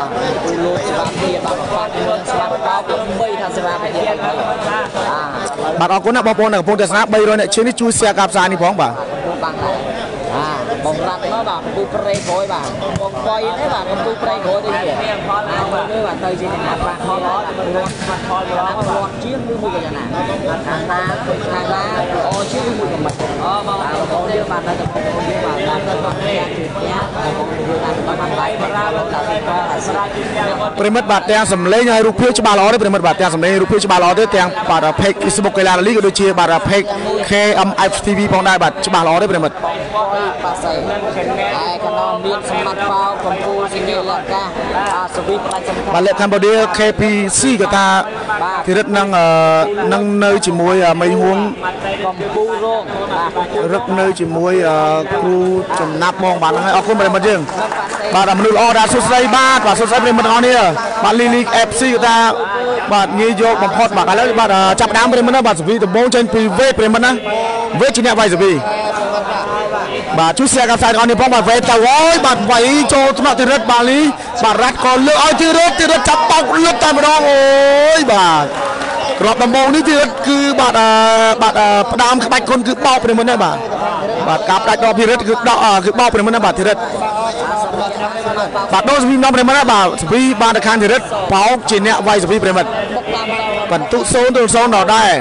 ลูกสวัสดีบางคนเมืองสวัสดีเราเป็นไม่ทันสวัสดีบัตรออกคนนะบางคนนะพงจะชนะใบเลยเนี่ยชื่อนี้ช่วยเสียกับสารนี่พ้องป่ะบงรักnó bảoกูเปรย์โอยbảo bong quay đấy bảoกูเปรย์โอยđi kìa đấy bảo tây trên nhà bạn khó đó luôn chiếc với mùi cái này hàng lá ô chiếc với mùi cái mật con đưa bạn đây con đưa bạn đây con ប្រិមិត្តបាទទាំងសម្លេងហើយរូបភាពច្បាស់ល្អទេប្រិមិត្តបាទទាំងសម្លេងរូបភាពច្បាស់ល្អទេទាំងបាទ page Facebook កីឡាលីក៏ដូចជាបាទ page KMF TV ផងដែរបាទច្បាស់ល្អទេប្រិមិត្តបាទលក្ខខណ្ឌបូឌី KPC ក៏ថាធីរិតនឹងនៅជាមួយមីហួងរឹកនៅជាមួយគ្រូចំណាប់មកបាទហ្នឹងហើយអរគុណប្រិមិត្តយើងបាទមនុស្សល្អដែរសួស្ដីបាទសួស្ដីប្រិមិត្តទាំងអស់នេះបាទលីលី FC ក៏ថាបាទងាយយកបំផុតបាទឥឡូវបាទចាប់ដើមប្រិមិត្តណាបាទសវីដំបងចេញពីវេប្រិមិត្តណាវេជាអ្នកវាយសវីបាទជួយ share กับสายก่อนนี่พ้องបាទវេទៅអើយបាទវាយចូលថ្នាក់ទីរិតបាលីបាទរ៉ាត់ក៏លើកឲ្យទីរិតចាប់បោកលឹកតែម្ដងអូយបាទក្របដំបងនេះទីរិតគឺបាទផ្ដាំក្បាច់គុណគឺបោកប្រិមិត្តណាបាទការផ្ដាច់ដកទីរិតគឺដកគឺបោកប្រិមិត្តណាបាទទីរិតបាទដូរសវីនាំប្រិមិត្តណាបាទសវីបាទខាងទីរិតបោកជាអ្នកវាយសវីប្រិមិត្តបន្ទុ0-0ដល់ដែរ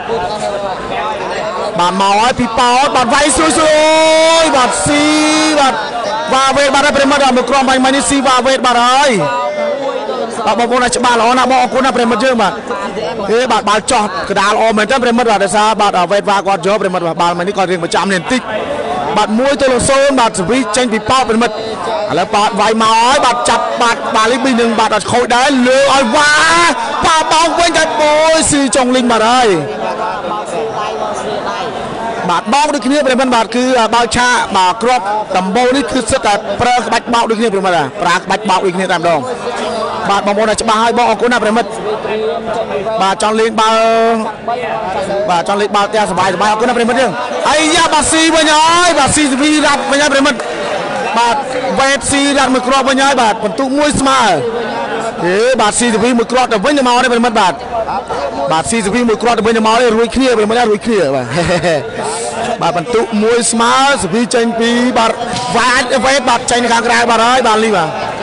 បាទមកឲ្យពីប៉ោបាទវាយស្រួយបាទស៊ីបាទវ៉ាវេតបាទប្រិមិត្តមកក្រុមបាញ់នេះស៊ីវ៉ាវេតបាទហើយបាទបងប្អូនច្បាស់ល្អណាស់បងអរគុណណាប្រិមិត្តយើងបាទបាទបាល់ចោះកដាលល្អមែនតើប្រិមិត្តបាទដោយសារបាទវេតវ៉ាគាត់យកប្រិមិត្តបាល់នេះគាត់រៀងប្រចាំនេះបន្តិចបាទ1-0បាទសវីចេញពីប៉ោប្រិមិត្តឥឡូវប៉ោវាយមកហើយបាទចាប់បាទលី2នឹងបាទអត់ខូចដែរលើឲ្យវ៉ាប៉ោបោកវិញតែអូយស៊ីចុងលីងបាទហើយបាទបោកដូចគ្នាប្រិមិត្តបាទគឺបើឆាបាទគ្រាប់ដំបូងនេះគឺសិតតែប្រើក្បាច់បោកដូចគ្នាប្រិមិត្តប្រើក្បាច់បោកដូចគ្នាតែម្ដងបាទបងប្អូនច្បាស់ហើយបងអរគុណណាប្រិមិត្តបាទចង់លេងបាល់បាទចង់លេងបាល់ផ្ទះសบายអរគុណណាប្រិមិត្តយើងអាយ៉ាបាទស៊ីវិញហើយបាទស៊ីវីរ៉ាត់វិញហើយប្រិមិត្តបាទវេតស៊ីរ៉ាត់មួយគ្រាប់វិញហើយបាទបន្ទុក1ស្មើបាទស៊ីវីមួយគ្រាប់ទៅវិញទៅមកនេះប្រិមិត្តបាទស៊ីវីមួយគ្រាប់ទៅវិញទៅមកនេះរួចគ្នាប្រិមិត្តរួចគ្នាបាទបន្ទុក1ស្មើសវីចេញពីបាទវេតបាទចេញខាងក្រៅបាទហើយបាទលី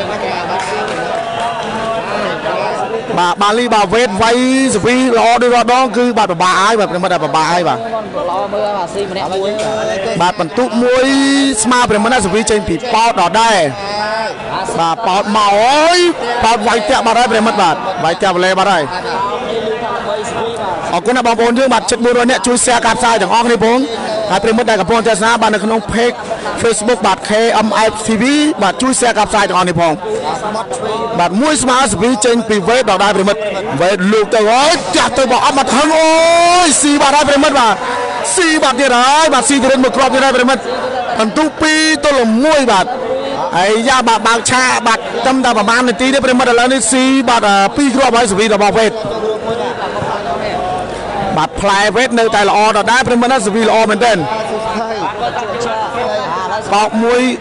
បាទលីបាទវេតវាយសវីល្អដូចរដងគឺបាទប្របាក់ហើយបាទប្រិមិត្តប្របាក់ហើយបាទល្អមើលបាទស៊ីម្នាក់មួយបាទបន្ទុក1ស្មើប្រិមិត្តសវីចេញពីប៉ោតដល់ដែរបាទប៉ោតមកអើយប៉ោតវាយតាក់បាទហើយប្រិមិត្តបាទវាយតាក់វ៉ាឡេបាទហើយអរគុណណាបងប្អូនយើងបាទ700នាក់ជួយ share ការផ្សាយទាំងអស់គ្នាផងហើយប្រិមិត្តដែលកំពុងទស្សនាបាទនៅក្នុង page Facebook បាទ KMF TV បាទជួយ share ការផ្សាយទាំងអស់នេះផងបាទ1ស្មើសវីចេញពីវេតដល់ដែរប្រិមិត្តវេតលូកទៅអើយចាស់ទៅបងអត់មកថឹងអូយស៊ីបាទហើយប្រិមិត្តបាទស៊ីបាទទៀតហើយបាទស៊ីទៅមួយគ្រាប់ទៀតហើយប្រិមិត្តបន្ទុក2-1បាទហើយយ៉ាបាទបើកឆាបាទត្រឹមតែប្រហែលនាទីទេប្រិមិត្តឥឡូវនេះស៊ីបាទ2គ្រាប់ហើយសវីរបស់វេតបាទផ្លែវេតនៅតែល្អដដែលប្រិមិត្តណាសវីល្អមែនទែនបោក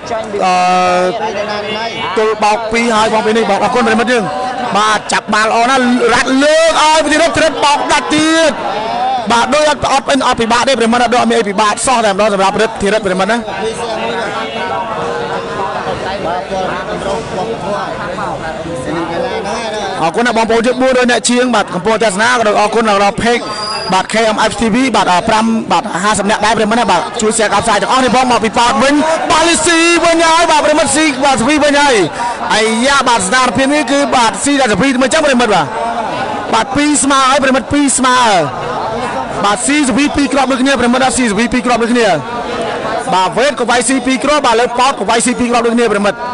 1ទល់បោក2ហើយបងពីនេះបងអរគុណប្រិមិត្តយើងបាទចាប់បាល់ល្អណាស់រ៉ាត់លើកឲ្យពីនេះត្រឹមបោកដាច់ទៀតបាទដូចអត់ពិបាកទេប្រិមិត្តអត់មានអីពិបាកសោះតែម្ដងសម្រាប់ធីរិតប្រិមិត្តណាអរគុណបងប្អូនយើង400អ្នកជាងបាទកំពុងទស្សនាក៏អរគុណដល់ page បាទ KMF TV បាទ5បាទ50អ្នកដែរប្រិមិត្តណាបាទជួយ share ការផ្សាយទាំងអស់នេះផងមកពីប៉ោតវិញបាល់ស៊ីវិញហើយបាទប្រិមិត្តស៊ីបាទសវីវិញហើយអាយ៉ាបាទស្ថានភាពនេះគឺបាទស៊ីដល់សវីមិនចឹងប្រិមិត្តបាទ2ស្មើហើយប្រិមិត្ត2ស្មើបាទស៊ីសវី2គ្រាប់ដូចគ្នាប្រិមិត្តស៊ីសវី2គ្រាប់ដូចគ្នាបាទវេតក៏វាយស៊ី2គ្រាប់បាទលើប៉ោតក៏វាយស៊ី2គ្រាប់ដូចគ្នាប្រិមិត្ត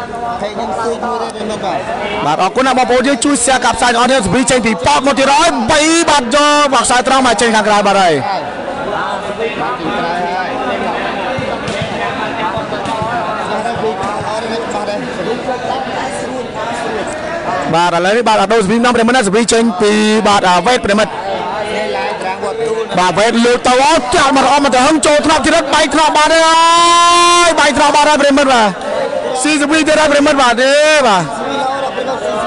បាទអរគុណណាបងប្អូនយើងជួយ share ការផ្សាយអស់នេះសវីចេញពីប៉ោតមកទៀតហើយ3បាទយកបាទខ្សែត្រង់មកចេញខាងក្រៅបាទហើយបាទឥឡូវនេះបាទដូរសវីនាំប្រិមិត្តណាសវីចេញពីបាទវេតប្រិមិត្តបាទវេតលើទៅអត់ចាក់មកអមទៅហឹងចូលថ្នាក់ទៀតបែកថ្នាក់បាទហើយបែកថ្នាក់បាទហើយប្រិមិត្តបាទស៊ីសវីទៀតហើយប្រិមិត្តបាទទេបាទ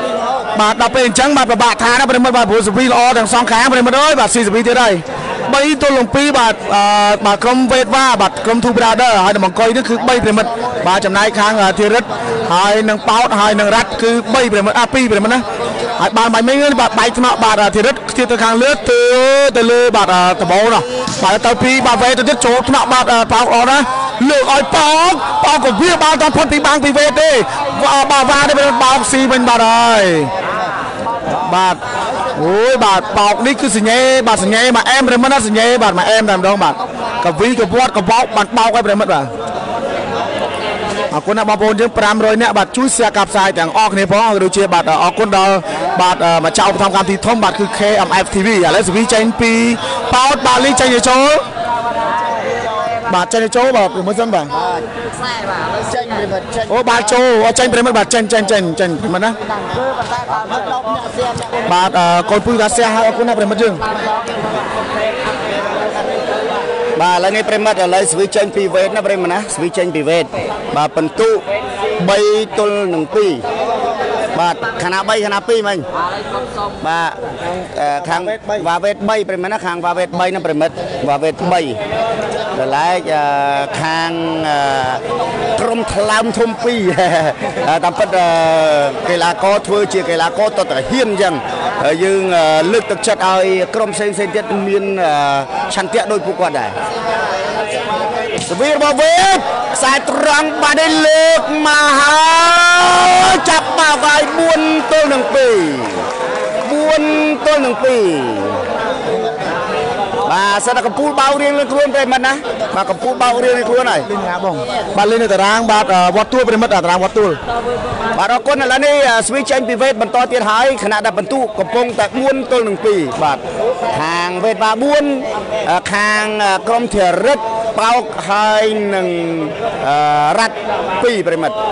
បាទដល់ពេលអញ្ចឹងបាទប្របាក់ថាណាប្រិមិត្តបាទព្រោះសវីល្អទាំងសងខាងប្រិមិត្តអើយបាទស៊ីសវីទៀតហើយ3ទល់នឹង2បាទបាទក្រុមវេតវ៉ាបាទក្រុម Two Brother ហើយនឹងបង្កុយនេះគឺ3ប្រិមិត្តបាទចំណាយខាងធីរិតហើយនឹងប៉ោតហើយនឹងរ៉ាត់គឺ3ប្រិមិត្ត2ប្រិមិត្តណាហើយបានបាយមិញបាទបែកថ្នាក់បាទធីរិតខ្ទាតទៅខាងលើទៅលើបាទដបោនោះបាទទៅ2បាទវេតទៅទៀតចូលថ្នាក់បាទប៉ោតអត់ណាលើកឲ្យប៉ោតក៏វាបានតាមផុតពីបាំងពីវេតទេបាទវ៉ានេះប្រិមិត្តបោកស៊ីវិញបាទហើយបាទអូយបាទបោកនេះគឺសញ្ញេបាទសញ្ញេមកអែមប្រិមិត្តណាសញ្ញេបាទមកអែមតែម្ដងបាទកវីកវត្តកបោកបានបោកឲ្យប្រិមិត្តបាទអរគុណណាបងប្អូនយើង500នាក់បាទជួយ share ការផ្សាយទាំងអស់គ្នាផងឬជាបាទអរគុណដល់បាទមកចៅឧបត្ថម្ភកម្មវិធីធំបាទគឺ KMF TV ឥឡូវសវីចេញពីប៉ោតបាទលីចេញទៅចូលបាទចេញទៅចូលបាទមើលសិនបាទខ្សែបាទចេញប្រិមិត្តចេញអូបាទចូលចេញប្រិមិត្តបាទចេញប្រិមិត្តណាបាទកូនពូថា share ឲ្យអរគុណណាប្រិមិត្តយើងបាទឥឡូវនេះប្រិមិត្តឥឡូវស្វីចេញពីវេតណាប្រិមិត្តណាស្វីចេញពីវេតបាទពិន្ទុ3ទល់នឹង2បាទខាងណា3ខាងណា2មិញបាទខាងវ៉ាវេត3ប្រិមិត្តណាខាងវ៉ាវេត3ណាប្រិមិត្តវ៉ាវេត3ដល់ឡែកខាងក្រុមថ្លើមធំ2តាមពិតកីឡាករធ្វើជាកីឡាករតតហ៊ានអញ្ចឹងយើងលើកទឹកចិត្តឲ្យក្រុមផ្សេងទៀតមានឆន្ទៈដោយពួកគាត់ដែរសវីរបស់វេតខ្សែត្រង់បាទឲ្យលើកមកហើយចាប់បាក់ឲ្យ4ទល់នឹង2បាទសិនតែកំពូលបោរៀងលើខ្លួនប្រិមិត្តណាបាទកំពូលបោរៀងលើខ្លួនហើយលេងណាបងបាទលេងនៅតារាងបាទវត្តទួលប្រិមិត្តតារាងវត្តទួលបាទអរគុណឥឡូវនេះស្វីចេញពីវេតបន្តទៀតហើយខណៈដែលបន្ទុកកំពុងតែ4ទល់នឹង2បាទខាងវេតបា4ខាងក្រុមធារិតប៉ោកហើយនឹងរ៉ាត់2ប្រិមិត្ត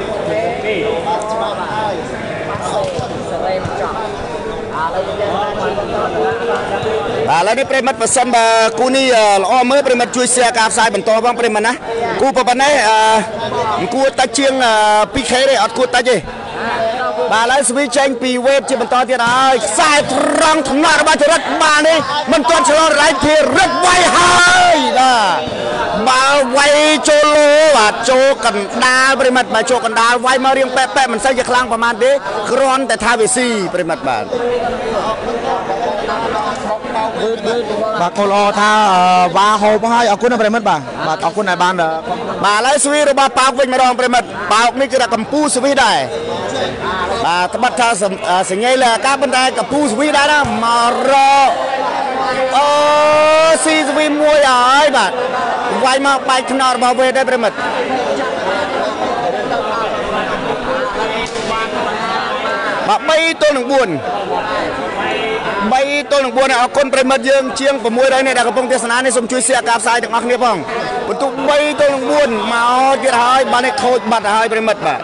បាទឥឡូវនេះប្រិមិត្តប៉ះសិនបើគូនេះល្អមើលប្រិមិត្តជួយ share ការផ្សាយបន្តផងប្រិមិត្តណាគូប៉ុណ្ណេះគួរតាច់ជាង 2K ទេអត់គួរតាច់ទេបាទឥឡូវស្វីចេញពីវេតជាបន្តទៀតហើយខ្សែត្រង់ថ្នាក់របស់ចរិតបាទនេះមិនទាន់ឆ្លងរ៉ៃធីរិតវាយហើយបាទបើវាយចូលលោបាទចូលកណ្ដាលប្រិមិត្តបាទចូលកណ្ដាលវាយមករៀងប៉ែមិនសូវជាខ្លាំងប្រហែលទេគ្រាន់តែថាវាស៊ីប្រិមិត្តបាទបាទកូនល្អថាវ៉ាហូបហើយអរគុណប្រិមិត្តបាទអរគុណដែលបានបាទឥឡូវស្វីរបស់ប៉ោកវិញម្ដងប្រិមិត្តប៉ោកនេះគឺថាកម្ពុជាស្វីដែរបាទត្បិតថាសញ្ញេលើការប៉ុន្តែកម្ពុជាស្វីដែរណាមករអូស៊ីស្វីមួយហើយបាទវាយមកបែកថ្នាក់របស់វេតដែរប្រិមិត្តបាទ3ទល់នឹង4 3ទល់នឹង4អរគុណប្រិមិត្តយើងជាង600នាក់ដែលកំពុងទស្សនានេះសូមជួយ share ការផ្សាយទាំងអស់គ្នាផងបន្ទុក3ទល់នឹង4មកទៀតហើយបាទនេះខូចបាត់ហើយប្រិមិត្តបាទ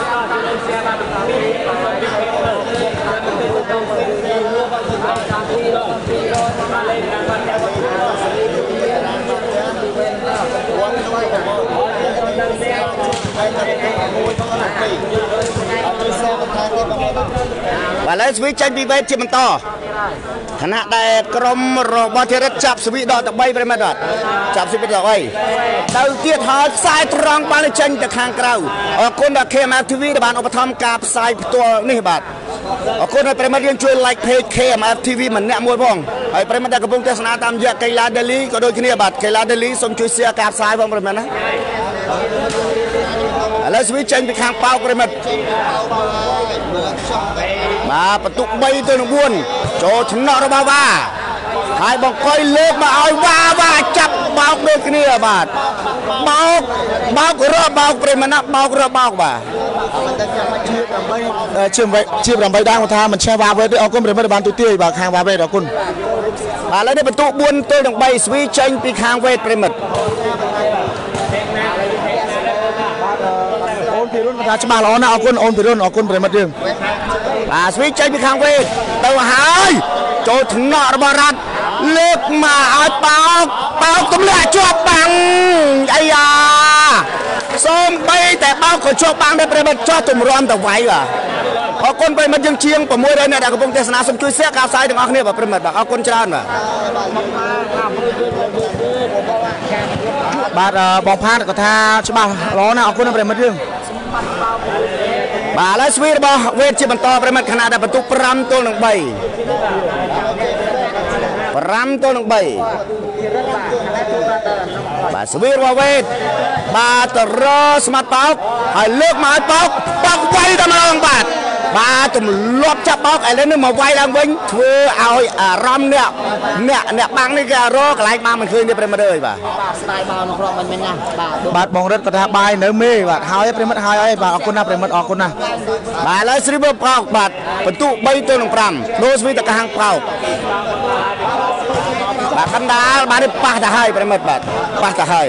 បាទឥឡូវស្វីចេញពីវេតជាបន្តខណៈដែលក្រុមរបស់ធីរិតចាប់ស្វីដល់ទៅ3ប្រិមិត្តបាទចាប់ស្វីដល់3ទៅទៀតហើយខ្សែត្រង់បានចេញទៅខាងក្រៅអរគុណដល់ KMF TV ដែលបានឧបត្ថម្ភការផ្សាយផ្ទាល់នេះបាទអរគុណដល់ប្រិមិត្តយើងជួយ like page KMF TV ម្នាក់មួយផងហើយប្រិមិត្តដែលកំពុងទស្សនាតាមរយៈកីឡា Daily ក៏ដូចគ្នាបាទកីឡា Daily សូមជួយ share ការផ្សាយផងប្រិមិត្តណាឥឡូវស្វីចេញពីខាងប៉ោកប្រិមិត្តបាទបន្ទុក3ទល់នឹង4ចូលថ្នាក់របស់វ៉ាហើយបង្កុយលើកមកឲ្យវ៉ាចាប់បោកដូចគ្នាបាទបោកប្រិមិត្តណាបោកបាទជា8ដាងគាត់ថាមិនឆេះវ៉ាវេតទេអរគុណប្រិមិត្តបានទូទាយបាទខាងវ៉ាវេតអរគុណបាទឥឡូវនេះបន្ទុក4ទល់នឹង3ស្វីចេញពីខាងវេតប្រិមិត្តអូនពីរុនថាច្បាស់ល្អណាស់អរគុណអូនពីរុនអរគុណប្រិមិត្តយើងបាទស្វីចេញពីខាងវេតទៅហើយចូលថ្នាក់របស់រ៉ាត់លើកមកឲ្យបោកទម្លាក់ជាប់បាំងអាយ៉ាសូមបីតែបោកក៏ជាប់បាំងដែរប្រិមិត្តចោះទម្រាំទៅវាយបាទអរគុណប្រិមិត្តយើងជាង600អ្នកដែលកំពុងទេសនាសូមជួយ share ការផ្សាយទាំងអស់គ្នាបាទប្រិមិត្តបាទអរគុណច្រើនបាទបងផាតក៏ថាច្បាស់ល្អណាស់អរគុណប្រិមិត្តយើងបាទឥឡូវស្វីរបស់វេទជាបន្តប្រិមិត្តខណៈដែលបន្ទុក5ទល់នឹង3 5ទល់នឹង3បាទស្វីរបស់វេទបាទទៅរស្មាត់បោកហើយលើកមកឲ្យបោកវាយតែម្ដងបាទទម្លាប់ចាប់បោកឥឡូវនេះមកវាយឡើងវិញធ្វើឲ្យអារម្មណ៍អ្នកបាំងនេះគេរកកន្លែងបានមិនឃើញទេប្រិមិត្តអើយបាទស្ដាយបោក្នុងគ្រាប់មិនណាបាទបងរិទ្ធគាត់ថាបាយនៅមេបាទហើយប្រិមិត្តហើយបាទអរគុណណាស់ប្រិមិត្តអរគុណណាស់បាទឥឡូវស្រីបោកបាទបន្ទុក3ទល់នឹង5ដូស្វីតកាហាំងបោកបាទកណ្ដាលបាទនេះប៉ះទៅហើយប្រិមិត្តបាទប៉ះទៅហើយ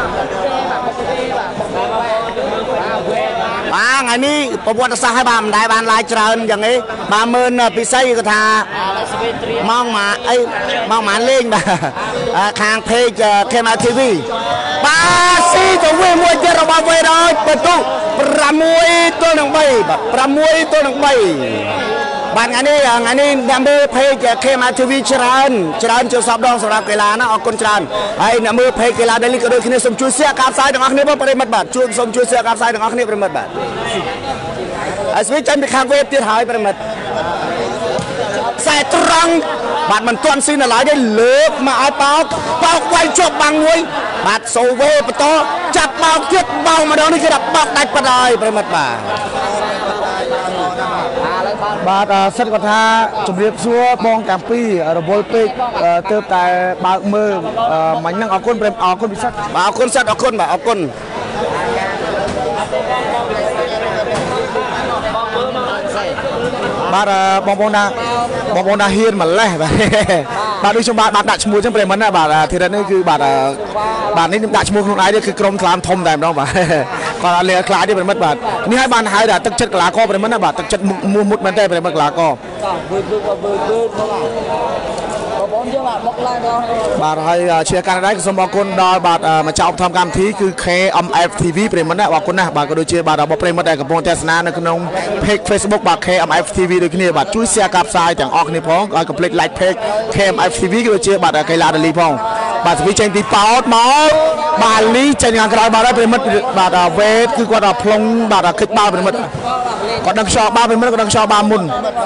បាទថ្ងៃនេះប្រវត្តិសាស្ត្រឲ្យបាទមិនដែលបានឡាយច្រើនយ៉ាងនេះបាទមើលពិសីគាត់ថាម៉ោងម៉ានលេងបាទខាង page KML TV បាទស៊ីទៅវិញមួយទៀតរបស់វេរយបន្ទុក6ទល់នឹង3បាទ6ទល់នឹង3បាទថ្ងៃនេះអ្នកមើល page KML TV ច្រើនចូលសពដងសម្រាប់កីឡាណាអរគុណច្រើនហើយអ្នកមើល page កីឡា Daily ក៏ដូចគ្នាសូមជួយ share ការផ្សាយទាំងអស់គ្នាបងប្រិមិត្តបាទសូមជួយ share ការផ្សាយទាំងអស់គ្នាប្រិមិត្តបាទហើយស្វីចេញពីខាងវេទទៀតហើយប្រិមិត្តខ្សែត្រង់បាទមិនទាន់ស៊ីនៅឡើយទេលើកមកឲ្យបោកវាយជាប់បាំងមួយបាទសូវេបន្តចាប់បោកទៀតបោកម្ដងនេះគឺថាបោកដាច់បាត់ហើយប្រិមិត្តបាទសិតគាត់ថាជំរាបសួរបងតាំងពីរវល់ពេកទើបតែបើកមើលមិញហ្នឹងអរគុណពិសិដ្ឋបាទអរគុណសិតអរគុណបាទអរគុណបាទបងប្អូនណាហ៊ានម្លេះបាទដូចខ្ញុំបាទដាក់ឈ្មោះចឹងប្រិមត្តណាបាទធីរិតនេះគឺបាទនេះខ្ញុំដាក់ឈ្មោះខ្លួនឯងនេះគឺក្រុមថ្លាមធំតែម្ដងបាទគាត់អត់លឺខ្លាចទេប្រិមត្តបាទនេះឲ្យបានហៅថាទឹកចិត្តកីឡាករប្រិមត្តណាបាទទឹកចិត្តមុតមែនទេប្រិមត្តកីឡាករបាទហើយជាការដែរសូមអរគុណដល់បាទម្ចាស់ឧបត្ថម្ភកម្មវិធីគឺ KMF TV ប្រិមត្តណាអរគុណណាស់បាទក៏ដូចជាបាទរបស់ប្រិមត្តដែលកំពុងទស្សនានៅក្នុង page Facebook បាទ KMF TV ដូចគ្នាបាទជួយ share ការផ្សាយទាំងអស់គ្នាផងឲ្យកុំភ្លេច like page KMF TV ក៏ដូចជាបាទកីឡា Daily ផងបាទស្វីចេញពីប៉ោតមកបាទលីចេញខាងក្រោយបាទហើយប្រិមិត្តបាទវេតគឺគាត់ដល់ផ្លុងបាទគិតបាល់ប្រិមិត្តគាត់ដឹងខ្យល់បាល់ប្រិមិត្តគាត់ដឹងខ្យល់បាល់មុន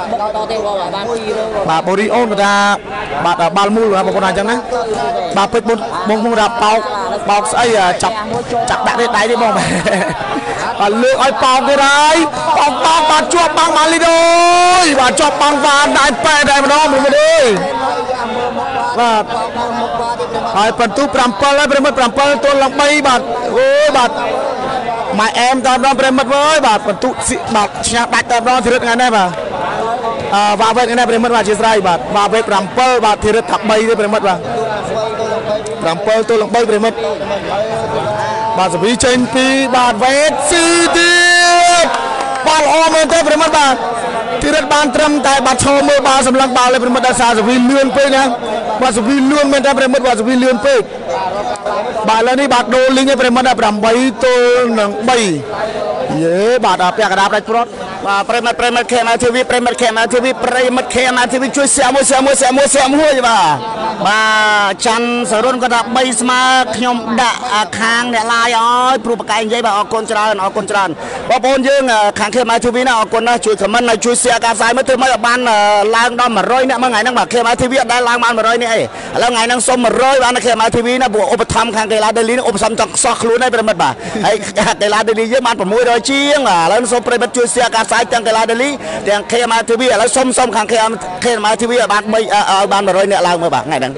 បាទបូរីអូនគាត់ថាបាទបាល់មូលបងប្អូនអញ្ចឹងណាបាទពេជ្របងថាបោកស្អីចាប់ដាក់ទេដៃទេបងបាទលើកឲ្យបោកគេហើយបោកបាទជាប់បាំងម៉ាលីដូបាទជាប់បាំងវ៉ានដៃប៉ែតែម្ដងមួយទេបាទហើយបន្ទុក7ហើយប្រិមិត្ត7ទល់នឹង3បាទអូយបាទម៉ែអែមតាមដល់ប្រិមិត្តអើយបាទបន្ទុកបាទឆ្ងាដាច់តាមដល់ធីរិតថ្ងៃនេះបាទវ៉ាវេតថ្ងៃនេះប្រិមិត្តបាទអធិស្ឋានបាទវ៉ាវេត7បាទធីរិតថា3ទេប្រិមិត្តបាទ7ទល់នឹង3ប្រិមិត្តបាទសវីចេញពីបាទវេតស៊ីទៀតបាល់ល្អមែនទេប្រិមិត្តបាទធីរិតបានត្រឹមតែបាត់ឈរមើលបាល់សម្លឹងបាល់លេប្រិមិត្តដល់សារសវីលឿនពេកណាបាទសវីលឿនមែនទេប្រិមិត្តបាទសវីលឿនពេកបាទឥឡូវនេះបាទដូរលីងឲ្យប្រិមិត្តដល់8ទល់នឹង3យេបាទពាក់កណ្ដាលដាច់ព្រាត់បាទប្រិមិត្ត KML TV ប្រិមិត្ត KML TV ប្រិមិត្ត KML TV ជួយសែមួយបាទច័ន្ទសរុនគាត់ថា3ស្មើខ្ញុំដាក់ខាងអ្នកឡាយឲ្យព្រោះបកែកនិយាយបាទអរគុណច្រើនបងប្អូនយើងខាង KML TV ណាអរគុណណាជួយ comment ហើយជួយ share ការផ្សាយមើលធ្វើមកបានឡើងដល់100អ្នកមួយថ្ងៃហ្នឹងបាទ KML TV អត់ដែលឡើងបាន100នេះអីឥឡូវថ្ងៃហ្នឹងសុំ100បាន KML TV ណាព្រោះឧបត្ថម្ភខាងកីឡា Daily ឧបត្ថម្ភចង់ខ្សោះខ្លួនហើយប្រិមិត្តបាទហើយកីឡា Daily យើងបាន600ជាងឥឡូវសូមប្រិមិត្តជួយ share ការផ្សាយទាំងកីឡា Daily ទាំង KML TV ឥឡូវសុំខាង KML TV ឲ្យបាន100អ្នកឡើងមើលបាទថ្ងៃហ្នឹង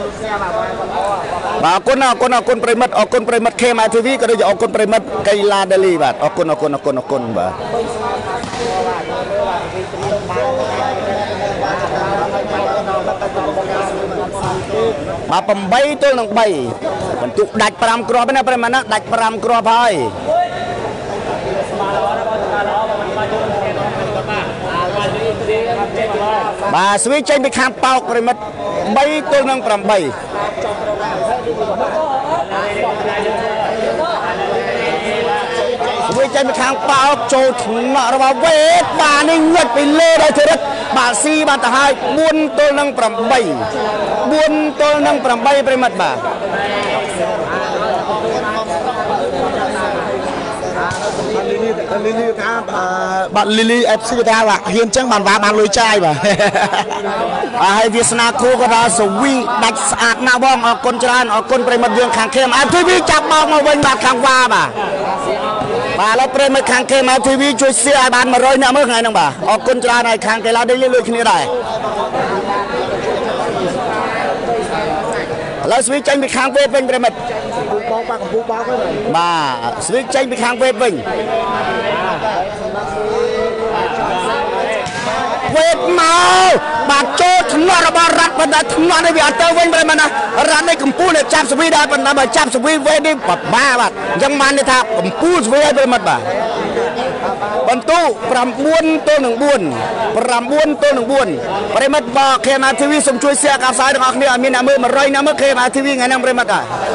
បាទអរគុណប្រិមិត្ត KML TV ក៏ដូចជាអរគុណប្រិមិត្តកីឡា Daily បាទអរគុណបាទបាទ8ទល់នឹង3បន្ទុកដាច់5គ្រាប់ណាប្រិមិត្តណាដាច់5គ្រាប់ហើយបាទស្វីចេញពីខាងប៉ោកប្រិមិត្ត3ទល់នឹង8ស្វីใจไปทางเปล่าโจถึงระบาเวทบานี่เงียบไปเลยได้เถิดบาซีบาตาหายบุญตัวนังปรำใบบุญตัวนังปรำใบไปมัดบ่า Lily tha bạn Lily FC tha là hiền chẳng bàn vá bàn lôi chai mà hay Việt Nam cô có đó số vi đạch sạt na bong ở con tràn ở con prem dương khang kem TV chặt bong ở bên bạc khang qua bàแล้วprem khang kem TV ช่วยเสียบ้านมาร้อยเนี่ยเมื่อไงน้องบ่าออกคนจราในkhangเกล้าได้เรื่อยๆขึ้นได้แล้วสวิตใจไปkhangเวทเป็นpremบ่าสวิตใจไปkhangเวทเป็นเวทเมาบาดโจทนระบารัดบรรดาทนในวิอาเตอร์เว้นไปมันนะรัดในกัมพูเนี่ยจับสวีได้บรรดาจับสวีเวทได้ปัดบ้าบัดยังมันในท่ากัมพูสวีได้มันบ่าบรรทุกปรำบุญตัวหนึ่งบุญปรำบุญตัวหนึ่งบุญปริมาตรบอกเคมาทีวีสมช่วยเสียกับสายต่างๆเนี่ยมีน้ำมือมาร้อยน้ำมือเคมาทีวีไงนั่งปริมาตร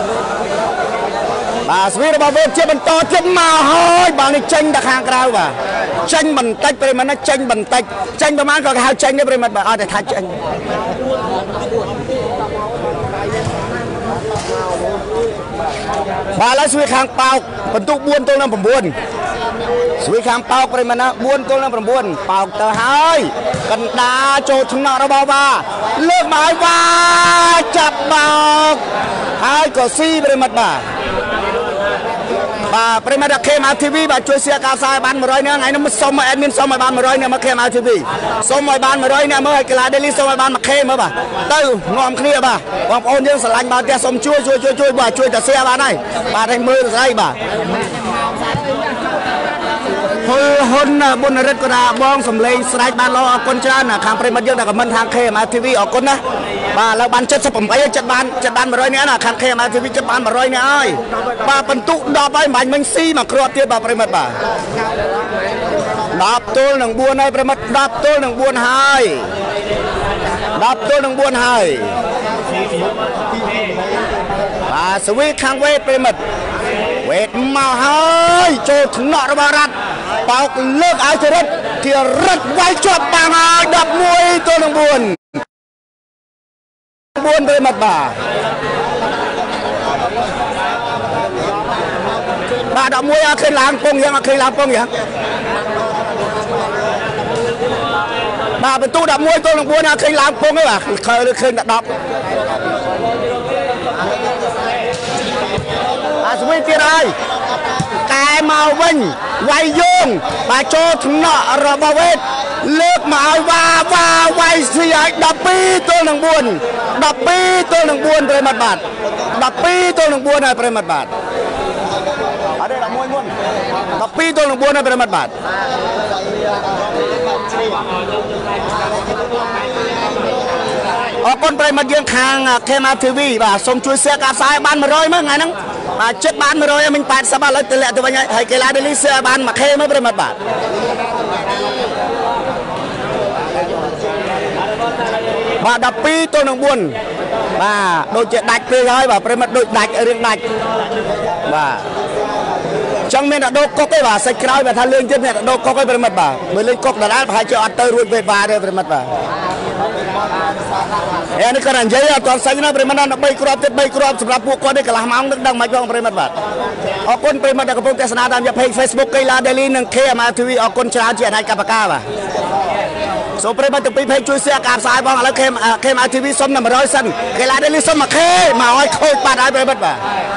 bà svi bà về chơi bên to chơi màu hơi bà này tranh đặc hàng cao bà tranh bằng tách bây mà nó tranh bằng tách tranh bà mang có hai tranh đấy bây mà bà để thay tranh bà lấy svi hàng bao bên tu buôn tôi làm bằng buôn svi hàng bao bây mà nó buôn tôi làm bằng buôn bao tờ hai cần đá trộn thằng nào đó bao ba lướt mái ba chặt bao hai cỏ si bây mặt bà bàประมาณเคมาทีวีbàช่วยเสียกาซายบ้านมาร้อยเนี่ยไงน้ำมันส้มมาแอดมินส้มมาบ้านมาร้อยเนี่ยมาเคมาทีวีส้มมาบ้านมาร้อยเนี่ยเมื่อกีฬาเดลี่ส้มมาบ้านมาเคมาบ่ตื้องอมเคลียบ่บางคนยังสลายบ่แต่ส้มช่วยบ่ช่วยแต่เสียบ้านไหนบ้านให้มือไรบ่หุ่นบนรถกระดาบองสำเร็จสลายบ้านเราเอาคนจ้าน่ะข้างประมาณเยอะแต่กับมันทางเคมาทีวีออกคนนะbà là ban chất sập bảy chất ban mà rồi nè là khăn khe mà thì chất ban mà rồi nè ơi bà bận tụ đạp bay mạnh mình xi mà kêu tiền bà phải mất bà đạp tôi đừng buồn này phải mất đạp tôi đừng buồn hai đạp tôi đừng buồn hai bà xử lý khang quét phải mất quét màu hơi cho thằng nọ nó bà rặt bao nước áo chơi đất thì rất quay cho bà hai đạp môi tôi đừng buồn buôn về mặt bà đã mua khi làm công vậy bà bên tu đã mua tôi là buôn khi làm công ấy bà khơi đã đọc suy tiền ai cái màu vinh quay dương bà cho thằng nọ rồi bao vết lướt màu và quay xì đập pi tôi đang buồn đập pi tôi đang buồn về mặt bạt đập pi tôi đang buồn này về mặt bạt ở đây là môi muôn đập pi tôi đang buồn này về mặt bạt ở conไปมาเยี่ยงคางเคมาทีวีบ่าสมช่วยเสียกับสายบ้านมาร้อยมั้งไงนั่งบ่าเจ็ดบ้านมาร้อยมัน8สบายแล้วแต่ละตัวใหญ่ให้กีฬาเดลิเสียบ้านมาเคมาไปมาบาทbà đập pi tôi nông buồn bà đôi chuyện đạch pi thôi bà phải mất đôi đạch ở riêng đạch bà trong miền đã đô cốc cái bà sạch cày bà tha lương trên miền đã đô cốc cái phải mất bà mới lên cốc là đã phải cho ăn tơ ruột về bà đây phải mất bà ini kan anjay atau saya nak beriman nak baik kurap sebab buku ada kalah mang nak dang macam beriman bat. Akun beriman dah kepung kesana dalam page Facebook Kaila Daily nang KMA TV akun cerah je naik kapaka bah. So beriman tu page cuci akap saya bang alam KMA TV som nama Royson Kaila Daily som mak mau ai kau pada beriman bah.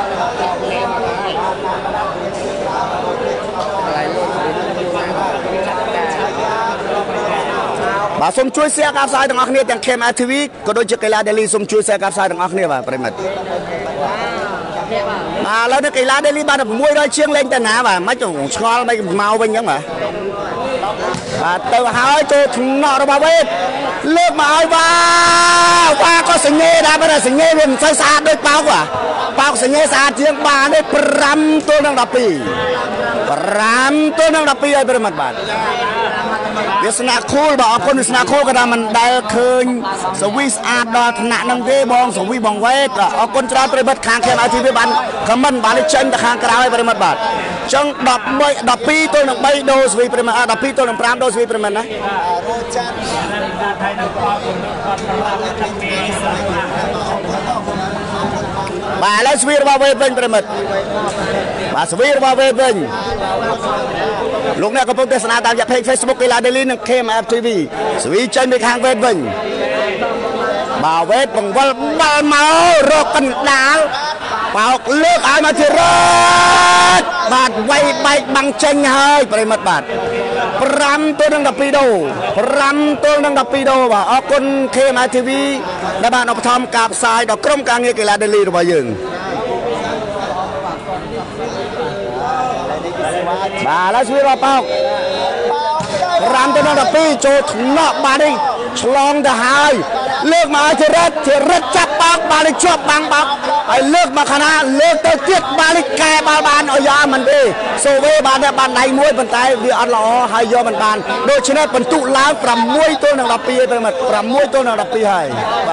bà xôm chui xe cáp sai đằng kia tiếng KMA TV có đôi chiếc Kaila Daily xôm chui xe cáp sai đằng kia bà phải mất màแล้วcái Kaila Daily bà được mua đôi chiêng lên tên hả bà mấy chồng ngon mấy màu bên nhẫn mà bà từ hai cho thằng nọ đó bà biết lướt mà ơi qua có sừng nghe đã bây giờ sừng nghe luôn sai xa đôi bao sừng nghe xa chiêng bà đây pram tôi đang đập pi pram tôi đang đập pi ai phải mất bà វាស្នាคูលបាទអរគុណវាស្នាคูលក៏ថាមិនដែលឃើញសវីស្អាតដល់ឋានៈនឹងទេបងសវីបងវេតអរគុណច្រើនប្រិមិត្តខាង KMITV បានខមមិនបានចេញទៅខាងក្រៅឲ្យប្រិមិត្តបាទអញ្ចឹង12ទល់នឹង3ដូសវីប្រិមិត្ត12ទល់នឹង5ដូសវីប្រិមិត្តណាបាទឥឡូវស្វីរបស់វេតវិញប្រិមិត្តបាទស្វីរបស់វេតវិញលោកអ្នកកំពុងទស្សនាតាមរយៈ Page Facebook កីឡា Daily និង KMFTV ស្វីចេញពីខាងវេតវិញបាទវេតបង្វិលបាល់មករកកណ្ដាលបោកលើកឲ្យមកជារត់បាទវាយបែកបាំងចេញហើយប្រិមិត្តបាទ5ទល់នឹង12ដូ5ទល់នឹង12ដូបាទអរគុណ KMITV ដែលបានឧបត្ថម្ភការផ្សាយដល់ក្រុមការងារកីឡា Daily របស់យើងបាទឥឡូវស្វីរបស់បោក5ទៅដល់12ចូលថ្នាក់បាទនេះឆ្លងទៅហើយលើកមកឲ្យធីរិតចាប់បោកបាទនេះជាប់បាំងបោកហើយលើកមកខាងណាលើកទៅទៀតបាទនេះកែបាល់បានឲ្យយកមិនទេសូវេបានតែបានដៃមួយប៉ុន្តែវាអត់ល្អហើយយកមិនបានដូច្នេះបន្ទុកឡើង6ទល់នឹង12ហើយប្រិមិត្ត6ទល់នឹង12ហើយ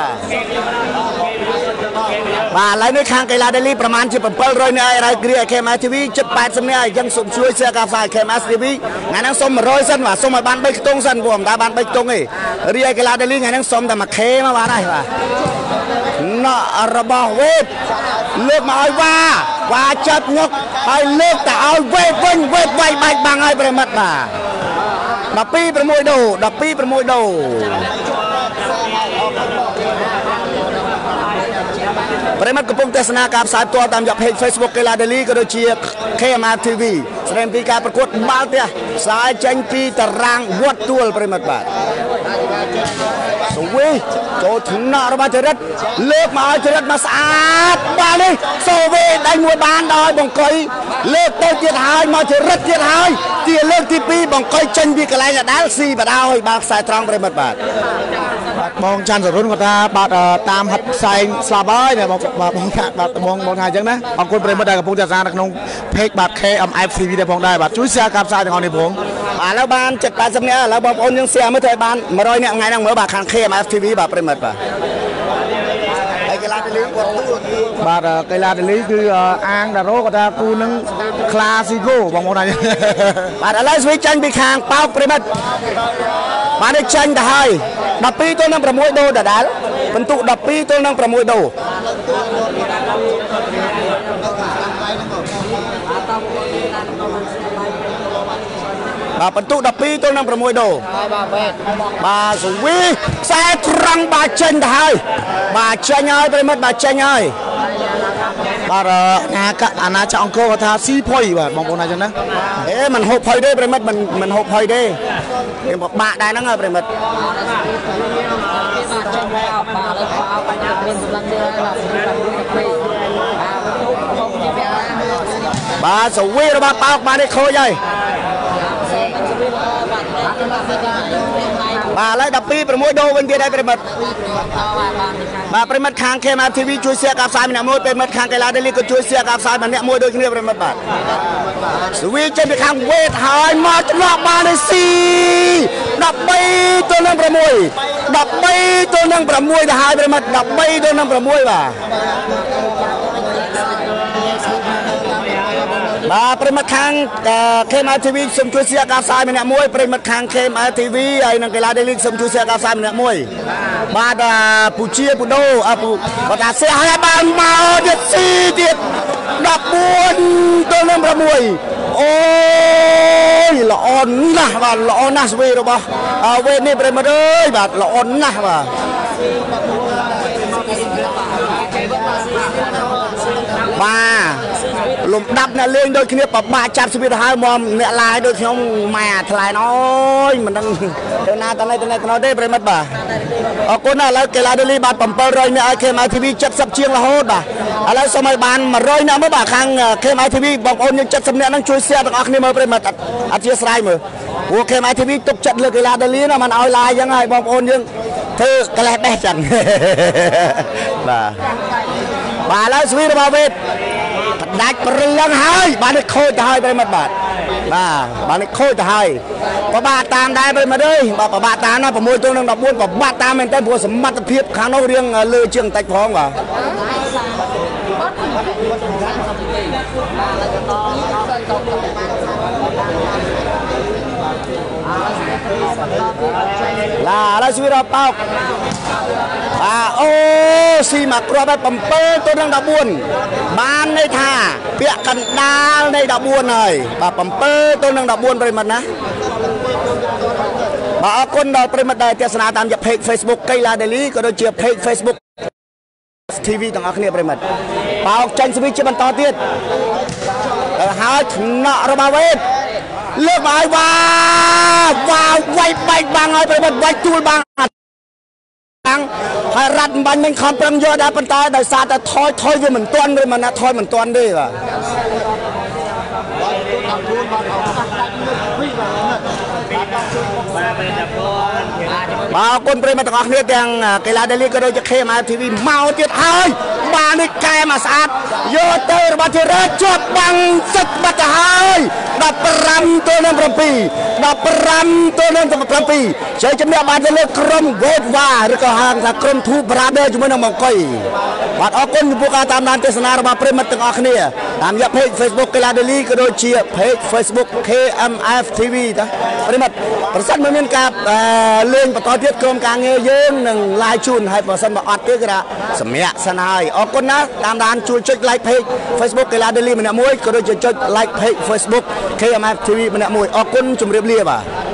បាទឥឡូវនេះខាងកីឡា Daily ប្រហែលជា700នាក់ហើយគ្រា KMITV ជិត80នាក់ហើយអញ្ចឹងសូមជួយ share ការផ្សាយ KMITV ថ្ងៃហ្នឹងសូម100សិនបាទសូមឲ្យបាន3ខ្ទង់សិនព្រោះមិនដាបាន3ខ្ទង់ទេរីឯកីឡា Daily ថ្ងៃហ្នឹងសូមតែ1K មកបានហើយបាទណក់របស់វេតលើកមកឲ្យវ៉ាចាប់ងុកហើយលើកទៅឲ្យវេតវិញវេតវាយបែកបាំងឲ្យប្រិមិត្តបាទ12-6ដូ12-6ដូប្រិមិត្តកំពុងទស្សនាការផ្សាយផ្ទាល់តាមរយៈ Page Facebook កីឡា Daily ក៏ដូចជា KMITV ស្ដែងពីការប្រកួតបាល់ទះផ្សាយចេញពីតារាងវត្តទួលប្រិមិត្តបាទសូវីចូលថ្នាក់របស់ចរិតលើកមកឲ្យចរិតមកស្អាតបាល់នេះសូវីដៃមួយបានដោយបង្កុយលើកទៅទៀតហើយមកចរិតទៀតហើយជាលើកទី2បង្កុយចេញពីកន្លែងដដែលស៊ីបដ ாய் បាល់ខ្សែត្រង់ប្រិមិត្តបាទបងច័ន្ទសរុនគាត់ថាបាទតាមហាត់ផ្សែងស្លាប់ហើយបងថាបាទបងថាអញ្ចឹងណាអរគុណប្រិមិត្តដែលកំពុងទស្សនានៅក្នុង Page បាទ KMFTV ដែរផងដែរបាទជួយ share ការផ្សាយទាំងអស់នេះផងបាទឥឡូវបាន780នាក់ឥឡូវបងប្អូនយើង share មើលទៅបាន100នាក់ថ្ងៃហ្នឹងមើលបាទខាង KMFTV បាទប្រិមិត្តបាទហើយកីឡា Daily គាត់ទូបាទកីឡា Daily គឺអាងដារ៉ូគាត់ថាគូនឹង Clasico បងប្អូនហើយបាទឥឡូវស្វីចាញ់ពីខាងប៉ោកប្រិមិត្តបាននេះចាញ់ទៅហើយ12ទល់នឹង6ដូដដែលបន្ទុក12ទល់នឹង6ដូបាទបន្ទុក12ទល់នឹង6ដូបាទសវីខ្សែត្រង់បាទចេញទៅហើយបាទចេញហើយប្រិមិត្តបាទចេញហើយបាទអាណាចអង្គរគាត់ថាស៊ីផុយបាទបងប្អូនណាចឹងណាមិនហូបផុយទេប្រិមិត្តមិនហូបផុយទេវាពិបាកដែរហ្នឹងប្រិមិត្តបាទសវីរបស់ប៉ោកបាទនេះខូចហើយបាទឥឡូវ12-6ដូវិញទៀតហើយប្រិមិត្តបាទប្រិមិត្តខាង KMITV ជួយ share ការផ្សាយម្នាក់មួយប្រិមិត្តខាងកីឡា Daily ក៏ជួយ share ការផ្សាយម្នាក់មួយដូចគ្នាប្រិមិត្តបាទស្វីចេញពីខាងវេតហើយមកឆ្លងបាននេះស៊ី13ទល់នឹង6 13ទល់នឹង6ទៅហើយប្រិមិត្ត13ទល់នឹង6បាទបាទប្រិមិត្តខាង KMITV សូមជួយ share ការផ្សាយម្នាក់មួយប្រិមិត្តខាង KMITV ហើយនិងកីឡា Daily សូមជួយ share ការផ្សាយម្នាក់មួយបាទពូជាពូដូគាត់ថាស្ះហើយបានមកទៀតស៊ីទៀត14ទល់នឹង6អូយល្អណាស់បាទល្អណាស់ស្វីរបស់វេតនេះប្រិមិត្តអើយបាទល្អណាស់បាទបាទលំដាប់អ្នកលេងដូចគ្នាបបាក់ចាប់ស្វីទៅហើយមកអ្នកឡាយដូចខ្ញុំម៉ែថ្លែងអើយមិនដឹងទៅណាទៅណីទេប្រិមិត្តបាទអរគុណណាស់ឥឡូវកីឡា Daily បាទ700នាក់ឲ្យ KMITV 70ជាងរហូតបាទឥឡូវសូមឲ្យបាន100នាក់មើលបាទខាង KMITV បងប្អូនយើង70នាក់ហ្នឹងជួយ share ទាំងអស់គ្នាមើលប្រិមិត្តអធិស្ឋានមើលព្រោះ KMITV ទុកចិត្តលើកីឡា Daily ណាមិនឲ្យឡាយចឹងហើយបងប្អូនយើងធ្វើកលេសបេះចឹងបាទឥឡូវស្វីរបស់វេតដាច់ប្រលឹងហើយបាទនេះខូចទៅហើយប្រិមិត្តបាទ bạn này khôi ta hay có ba tam đây bên mà đây bảo ba tam nó môi tôi đang đọc buôn bảo ba tam mình tay bùa sắm mặt tập hiệp kháng nấu riêng lừa trường tạch phong vào là suy ra bao ô xì mặc qua bên bầm pê tôi đang đọc buồn ban đây thà bịa cần đa đây đọc buồn này bà bầm pê tôi đang đọc buồn về mặt ná bà con đọc về mặt đây tiết tạm nhập page Facebook cây là đại lý có đôi chia page Facebook TV tầng ác liệt về mặt bảo tranh switch cho bạn to tiết hai nọ rồi bao hết lướt bài vào quay bạch bằng ơi về mặt quay chui bằng hayรัดบันมันคำประโยชน์ได้ปัญตาได้ซาแต่ถอยไปเหมือนต้นเลยมันนะถอยเหมือนต้นด้วยว่ะบางคนเปรมาตะกอกเนี่ยยังกีฬาเดลี่ก็โดยจะเข้มาทีวีเมาเตี้ยเฮ้ยบางนี่แกมาสะอาดโยเตอร์บัตรเรจบบังสักบัตรเฮ้ยดับรำตัวนั้นประปีดับรำตัวนั้นประปีใช้จำเนียบบัตรเลือกกรมเวทว่าหรือก็ห่างจากกรมทูบราเดอร์จุ่มน้ำมองก้อยบัตรออกคนบุกตามนานเทศนาระบาเปรมาตะกอกเนี่ยตามยับเพจเฟซบุ๊กกีฬาเดลี่ก็โดยเชียร์เพจเฟซบุ๊ก KMF TV นะปริมาตรประสันมันกับเรื่องประกอบเทียบกรมการเงินยืมหนึ่งลายชุนให้ประสันบอกอัดด้วยกระสมัยสนายออกคนนะตามด้านช่วยจุดไลค์เพจ Facebook กีฬาเดลี่มันเนี่ยมวยก็โดยจะจุดไลค์เพจ Facebook KMF TV มันเนี่ยมวยออกคนจุ่มเรียบเรียบอ่ะ